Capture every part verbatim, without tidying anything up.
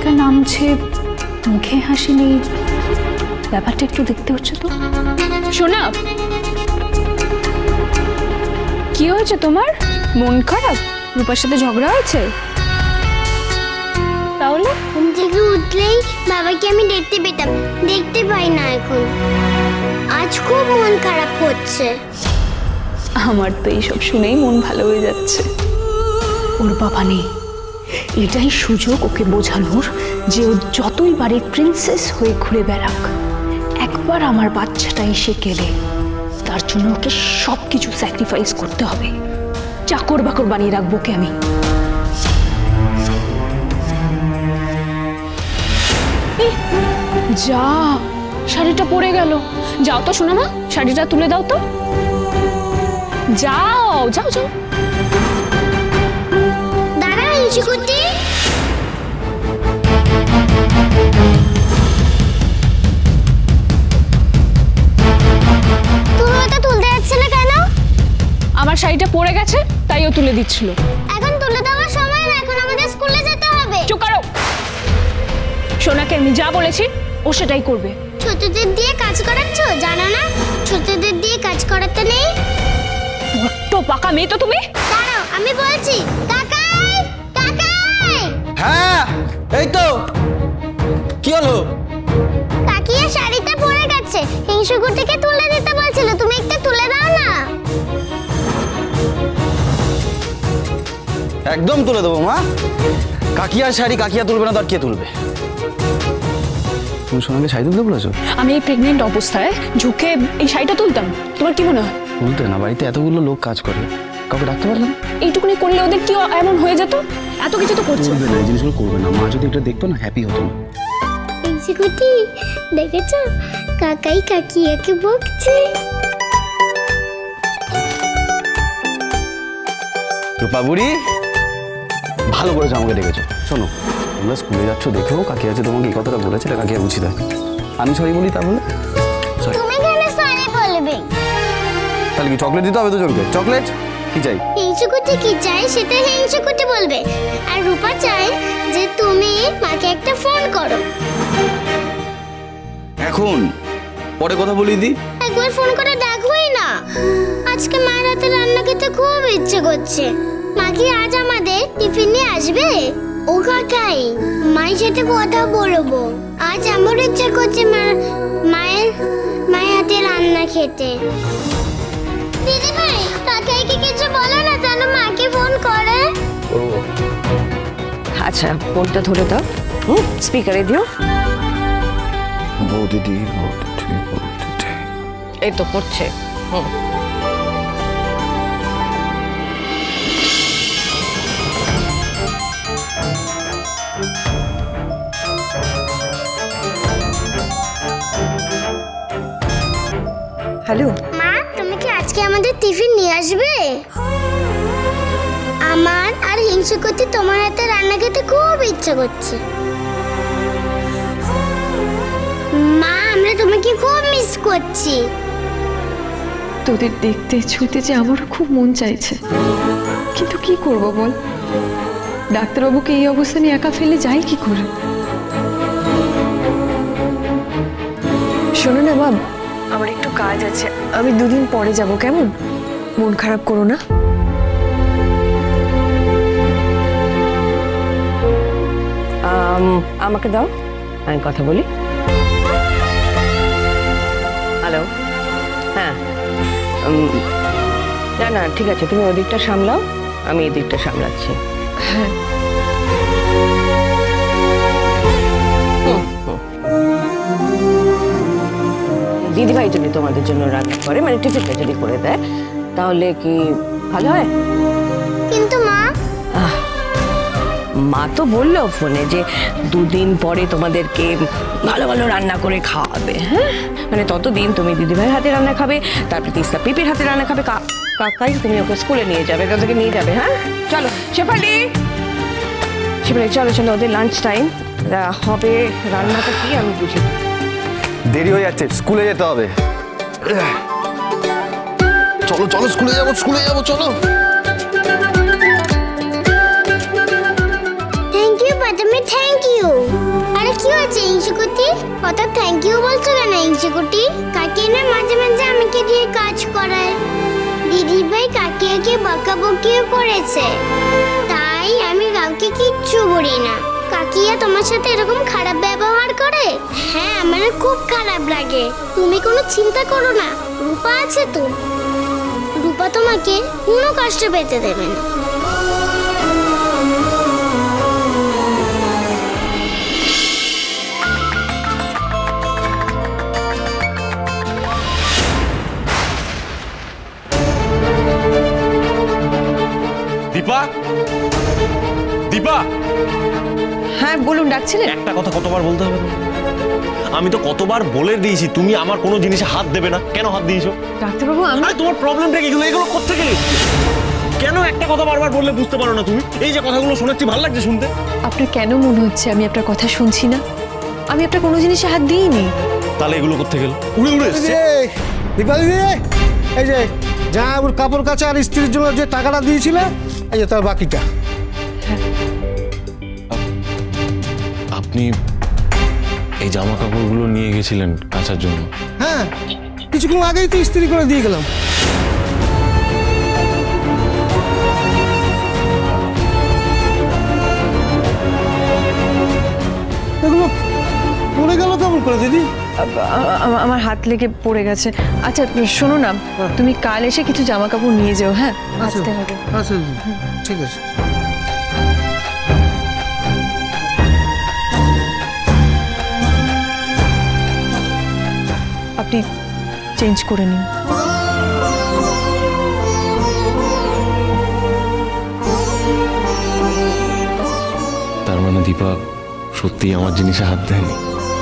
বৃষ্টিটা নামছে, মুখে হাসি নেই, ব্যাপারটা একটু দেখতে হচ্ছে তো। সোনা, কি হয়েছে তোমার? মন খারাপ? রূপার সাথে ঝগড়া হয়েছে? তাহলে ঘুম থেকে উঠলেই বাবাকে আমি দেখতে পেতাম, দেখতে পাই না এখন। আজ খুব মন খারাপ হচ্ছে। আমার তো এইসব শুনেই মন ভালো হয়ে যাচ্ছে। ওর বাবা নেই, এটাই সুযোগ ওকে বোঝানোর যে ও যতই বাড়ির প্রিন্সেস হয়ে ঘুরে বেড়াক, একবার আমার বাচ্চাটা এসে গেলে তার জন্য ওকে সব কিছু স্যাক্রিফাইস করতে হবে। চাকর বাকর বানিয়ে রাখবো ওকে আমি। যা, শাড়িটা পরে গেল। যাও তো শোনো মা, শাড়িটা তুলে দাও তো। যাও যাও যাও। দাঁড়া ইঞ্চিকুটি, তুমি ওটা তুলতে যাচ্ছে না কেন? আমার শাড়িটা পরে গেছে তাই ও তুলে দিচ্ছিল। এখন তুলে দেওয়ার সময় না, এখন আমাদের স্কুলে যেতে হবে। চুপ করো। সোনাকে আমি যা বলেছি ও সেটাই করবে। ছোটদের দিয়ে কাজ করাচ্ছ, জানো না ছোটদের দিয়ে কাজ করাতে নেই? বড্ড পাকা মেয়ে তো তুমি। দাঁড়াও, আমি বলছি। কাকাই, কাকাই। হ্যাঁ, এই তো। কি হলো? কাকিয়া শাড়িটা পরে গেছে, হিংসুকুটিকে তুলে দিতে বলছিল, তুমি একটু তুলে দাও না। একদম তুলে দেবো মা। কাকিয়ার শাড়ি কাকিয়া তুলবে না তো আর কে তুলবে? তুমি সোনাকে শাড়ি তুলতে বলেছো? আমি এই প্রেগনেন্ট অবস্থায় ঝুঁকে এই শাড়িটা তুলতাম? তোমার কি মনে হয়? তুলতে না, বাড়িতে এতগুলো লোক কাজ করে, কাউকে ডাকতে পারলাম? এইটুকুনি করলে ওদের কি এমন হয়ে যেত? এত কিছু তো করছে। করবে না, এই জিনিসগুলো করবে না। মা যদি এটা দেখতো না, হ্যাপি হতো না। হিংসুকুটি দেখেছো, কাকাই কাকিয়াকে বকছে। রূপা বুড়ি, ভালো করেছো আমাকে ডেকেছো। শোনো, তোমরা স্কুলে যাচ্ছ দেখেও কাকি আছে তোমাকে এই কথাটা বলেছে, কাকি উচিত হয়। আমি সরি বলি তাহলে? তুমি কেন সরি বলবে? তাহলে কি চকলেট দিতে হবে দুজনকে? চকলেট কি চাই? হিংসুকুটি কি চাই সেটা হিংসুকুটি বলবে, আর রূপা চাই যে তুমি মাকে একটা ফোন করো। এখন পরে কথা বলি দি। একবার ফোন করে ডাকবোই না। আজকে মায়ের হাতে রান্না খেতে খুব ইচ্ছে করছে। মা কি আজ আমাদের টিফিন নিয়ে আসবে? ও কাকাই, মায়ের সাথে কথা বলবো। আজ আমার ইচ্ছে করছে মায়ের মায়ের মায়ের হাতে রান্না খেতে। দিদি ভাই, কাকাইকে কিছু বলো না, যেন মাকে ফোন করে। আচ্ছা, ফোনটা ধরে দাও, হুম স্পিকারে দিও। বৌদিদি, এই তো করছে। হুম হ্যালো মা, তুমি কি আজকে আমাদের টিফিন নিয়ে আসবে? আমার আর হিংসুকুটি তোমার হাতে রান্না খেতে খুব ইচ্ছে করছে। মা, আমরা তোমাকে খুব মিস করছি। তোদের দেখতে ছুঁতে যে আমারও খুব মন চাইছে, কিন্তু কি করব বল? ডাক্তারবাবুকে এই অবস্থা নিয়ে একা ফেলে যাই কি করে? শোনো না বাব, আমার একটু কাজ আছে, আমি দুদিন পরে যাব, কেমন? মন খারাপ করো না। আমাকে দাও, আমি কথা বলি। হ্যালো, হ্যাঁ, না না ঠিক আছে, তুমি ওই দিকটা সামলাও, আমি এই দিকটা সামলাচ্ছি। হ্যাঁ, দিদিভাই যদি তোমাদের জন্য রান্না করে, মানে টিফিনটা যদি করে দেয়, তাহলে কি ভালো হয়? কিন্তু মা, মা তো বললো ফোনে যে দুদিন পরে তোমাদেরকে ভালো ভালো রান্না করে খাওয়াবে। হ্যাঁ, মানে ততদিন তুমি দিদিভাইয়ের হাতে রান্না খাবে, তারপরে তিস্তা পিপির হাতে রান্না খাবে, কাকাই তুমি ওকে স্কুলে নিয়ে যাবে, তাদেরকে নিয়ে যাবে। হ্যাঁ চলো শেফালি, শেফালি চলো চলো, ওদের লাঞ্চ টাইম হবে, রান্নাটা কি আমি বুঝি। দেরি হয়ে যাচ্ছে, স্কুলে যেতে হবে। চলো চলো, স্কুলে যাবো, স্কুলে যাবো, চলো। থ্যাংক ইউ, বাট আমি থ্যাংক ইউ। আরে কি হয়েছে ইংশুকুটি, কত থ্যাংক ইউ বলছো কেন ইংশুকুটি? কাকি না মাঝে মাঝে আমাকে দিয়ে কাজ করায়, দিদি ভাই কাকিয়াকে বকাবকিও করেছে, তাই আমি কাউকে কিচ্ছু বলি না। কাকিয়া তোমার সাথে এরকম খারাপ ব্যবহার করে? হ্যাঁ, আমার খুব খারাপ লাগে। তুমি কোনো চিন্তা করো না, রূপা আছে তো, রূপা তোমাকে কোনো কষ্ট পেতে দেবে না। দীপা, দীপা, হ্যাঁ বলুন, ডাকছিলেন? একটা কথা কতবার বলতে হবে? আমি তো কতবার বলে দিয়েছি তুমি আমার কোনো জিনিসে হাত দেবে না, কেন হাত দিয়েছো? ডাক্তারবাবু আমি আরে তোমার প্রবলেমটা কি? এগুলো এগুলো কোত্থেকে এসেছে? কেন একটা কথা বারবার বললে বুঝতে পারো না তুমি? এই যে কথাগুলো শোনাচ্ছি ভালো লাগছে শুনতে। আপনার কেন মনে হচ্ছে আমি আপনার কথা শুনছি না? আমি আপনার কোনো জিনিসে হাত দিইনি। তাহলে এগুলো কোত্থেকে এলো? উড়ে উড়ে এসেছে। দীপা দিদি, এই যে জামাইবাবুর কাপড় কাচা আর স্ত্রীর জন্য যে টাকাটা দিয়েছিলে, এই যে তার বাকিটা। আপনি এই জামা কাপড়গুলো নিয়ে গেছিলেন কাচার জন্য? হ্যাঁ, কিছুক্ষণ আগেই তো ইস্ত্রি করে দিয়ে গেলাম। এগুলো পড়ে গেল কেমন করে দিদি? আ- আ- আমার হাত লেগে পড়ে গেছে। আচ্ছা শোনো না, তুমি কাল এসে কিছু জামা কাপড় নিয়ে যাও। হ্যাঁ, আসতে হবে। আচ্ছা দিদি, ঠিক আছে। আপনি চেঞ্জ করে নিন। তার মানে দীপা সত্যি আমার জিনিসে হাত দেয়নি?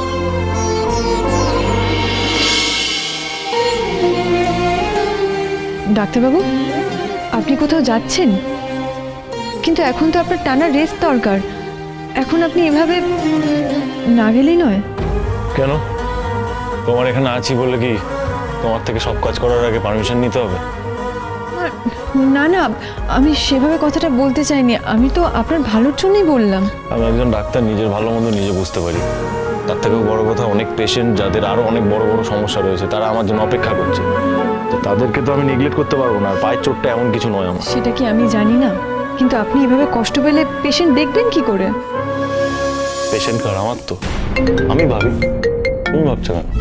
ডাক্তারবাবু, আপনি কোথাও যাচ্ছেন? কিন্তু এখন তো আপনার টানা রেস্ট দরকার। এখন আপনি এভাবে না গেলেই নয়। কেন? তোমার এখানে আছি বলে কি তোমার থেকে সব কাজ করার আগে পারমিশন নিতে হবে? না না, আমি সেভাবে কথাটা বলতে চাইনি। আমি তো আপনার ভালোর জন্যই বললাম। আমি একজন ডাক্তার, নিজের ভালো মন্দ নিজে বুঝতে পারি। তার থেকেও বড় কথা, অনেক পেশেন্ট যাদের আরো অনেক বড় বড় সমস্যা রয়েছে, তারা আমার জন্য অপেক্ষা করছে। তো তাদেরকে তো আমি নেগলেক্ট করতে পারবো না। আর পায়ের চোটটা এমন কিছু নয় আমার। সেটা কি আমি জানি না, কিন্তু আপনি এভাবে কষ্ট পেলে পেশেন্ট দেখবেন কি করে? পেশেন্ট কার? আমার তো। আমি ভাবি, তুমি ভাবছো কেন?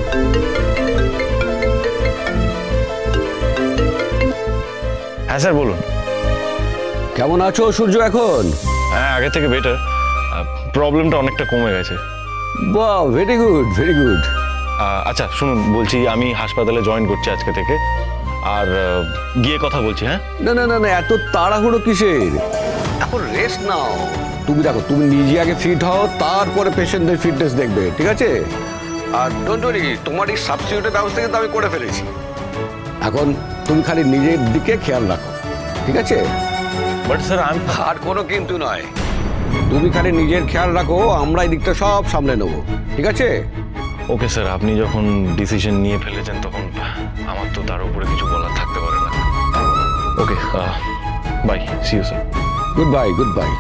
হ্যাঁ স্যার বলুন। কেমন আছো সূর্য এখন? হ্যাঁ, আগে থেকে বেটার। প্রবলেমটা অনেকটা কমে গেছে। বাহ, ভেরি গুড, ভেরি গুড। আচ্ছা শুনুন, বলছি আমি হাসপাতালে জয়েন করছি আজকে থেকে, আর আহ, গিয়ে কথা বলছি। হ্যাঁ না না না না, এত তাড়াহুড়ো কিসের? এখন রেস্ট নাও। তুমি দেখো, তুমি নিজে আগে ফিট হও, তারপরে পেশেন্টদের ফিটনেস দেখবে, ঠিক আছে? আর ডোন্ট ওয়ারি, তোমার এই সাবস্টিটিউটের ব্যবস্থা কিন্তু আমি করে ফেলেছি। এখন তুমি খালি নিজের দিকে খেয়াল রাখো, ঠিক আছে? বাট স্যার আমি আর কোনো কিন্তু নয়, তুমি খালি নিজের খেয়াল রাখো, আমরা এই দিকটা সব সামলে নেবো, ঠিক আছে? ওকে স্যার, আপনি যখন ডিসিশন নিয়ে ফেলেছেন তখন আমার তো তার উপরে কিছু বলার থাকতে পারে না। Okay, bye, see you sir. Good bye, good bye.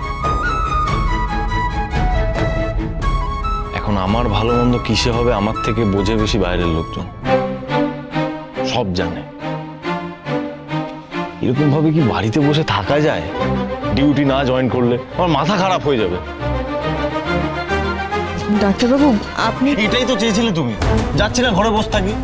এখন আমার ভালো মন্দ কিসে হবে আমার থেকে বোঝে বেশি বাইরের লোকজন, সব জানে। এরকম ভাবে কি বাড়িতে বসে থাকা যায়? ডিউটি না জয়েন করলে আমার মাথা খারাপ হয়ে যাবে। ডাক্তারবাবু আপনি এটাই তো চেয়েছিলে তুমি। যাচ্ছি না, ঘরে বসে থাকি।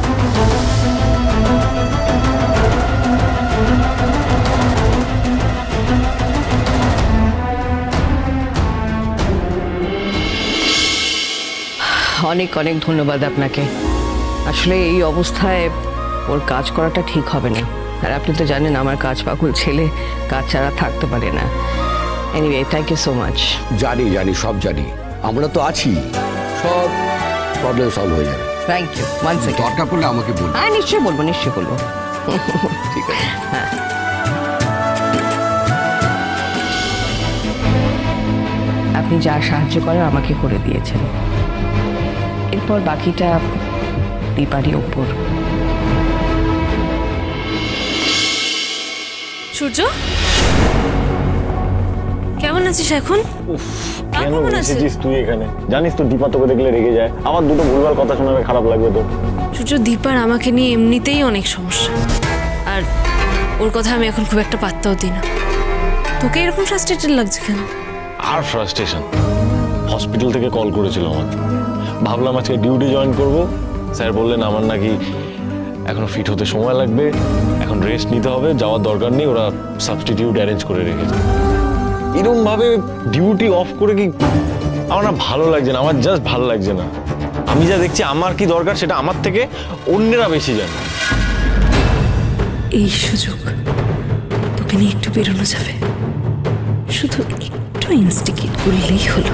অনেক অনেক ধন্যবাদ আপনাকে। আসলে এই অবস্থায় ওর কাজ করাটা ঠিক হবে না। আর আপনি তো জানেন আমার কাজ পাগল ছেলে কাজ ছাড়া থাকতে পারে না। Anyway, thank you so much. জানি জানি, সব জানি, আমরা তো আছি, সব প্রবলেম সলভ হয়ে যাবে। Thank you one second. দরকার পড়লে আমাকে বলুন। হ্যাঁ নিশ্চয়ই বলবো, নিশ্চয়ই বলবো। ঠিক আছে। হ্যাঁ, আপনি যা সাহায্য করার আমাকে করে দিয়েছেন, এরপর বাকিটা দীপারই ওপর। সূর্য কেমন কেমন আছিস এখন? কেন কেমন আছিস? এসেছিস তুই এখানে? জানিস তো দীপা তোকে দেখলে রেগে যায়, আবার দুটো ভুলভাল কথা শোনাবে, খারাপ লাগবে তো। সূর্য, দীপার আমাকে নিয়ে এমনিতেই অনেক সমস্যা, আর ওর কথা আমি এখন খুব একটা পাত্তাও দিই না। তোকে এরকম ফ্রাস্ট্রেটেড লাগছে কেন? আর ফ্রাস্ট্রেশন, হসপিটাল থেকে কল করেছিল আমাকে, ভাবলাম আজকে ডিউটি জয়েন করব, স্যার বললেন আমার নাকি এখনো ফিট হতে সময় লাগবে, এখন রেস্ট নিতে হবে, যাওয়ার দরকার নেই, ওরা সাবস্টিটিউট অ্যারেঞ্জ করে রেখেছে। এরকম ভাবে ডিউটি অফ করে কি আমার না ভালো লাগছে না, আমার জাস্ট ভালো লাগছে না। আমি যা দেখছি আমার কি দরকার সেটা আমার থেকে অন্যেরা বেশি জানে। এই সুযোগ তোকে নিয়ে একটু বেরোনো যাবে, শুধু একটু ইনস্টিগেট করলেই হলো।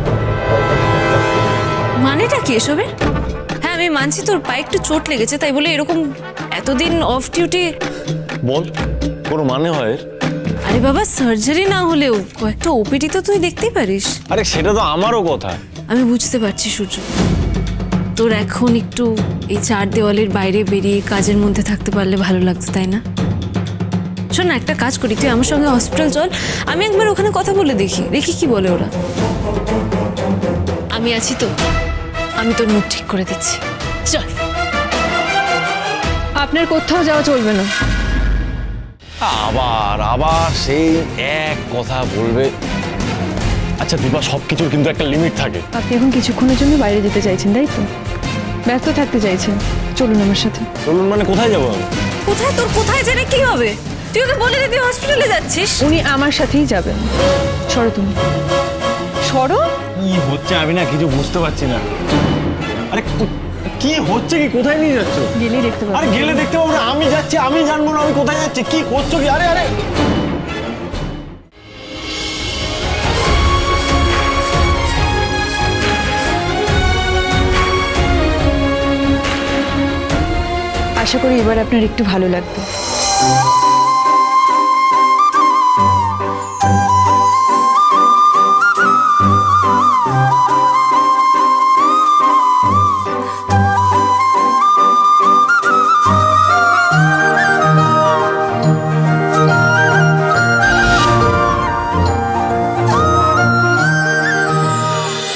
মানেটা কি এসবে? হ্যাঁ আমি মানছি তোর পায়ে একটু চোট লেগেছে, তাই বলে এরকম এতদিন অফ ডিউটি বল, কোনো মানে হয়? আরে বাবা, সার্জারি না হলেও কয়েকটা ওপিডি তো তুই দেখতেই পারিস। আরে সেটা তো আমারও কথা। আমি বুঝতে পারছি সূর্য, তোর এখন একটু এই চার দেওয়ালের বাইরে বেরিয়ে কাজের মধ্যে থাকতে পারলে ভালো লাগতো, তাই না? শোন না, একটা কাজ করি, তুই আমার সঙ্গে হসপিটাল চল, আমি একবার ওখানে কথা বলে দেখি, দেখি কি বলে ওরা। আমি আছি তো, আমি তোর মুখ ঠিক করে দিচ্ছি, চল। আপনার কোথাও যাওয়া চলবে না। আবার আবার সেই এক কথা বলবে। আচ্ছা দীপা, সবকিছুর কিন্তু একটা লিমিট থাকে। আপনি এখন কিছুক্ষণের জন্য বাইরে যেতে চাইছেন, তাই তো? ব্যস্ত থাকতে চাইছেন, চলুন আমার সাথে। চলুন মানে কোথায় যাবো আমি? কোথায়? তোর কোথায় জেনে কি হবে? তুই ওকে বলে দিবি হসপিটালে যাচ্ছিস। উনি আমার সাথেই যাবেন। সরো তুমি, সরো। কি হচ্ছে আমি না কিছু বুঝতে পারছি না। আরে কি হচ্ছে, কি কোথায় নিয়ে যাচ্ছ? গেলেই দেখতে পাবো। আরে গেলে দেখতে পাবো না, আমি যাচ্ছি, আমি জানবো না আমি কোথায় যাচ্ছি, কি করছো কি? আরে আরে আশা করি এবার আপনার একটু ভালো লাগবে।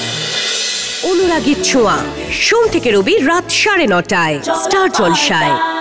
অনুরাগীর ছোঁয়া, সোম থেকে রবি রাত সাড়ে নটায় স্টার জলসায়।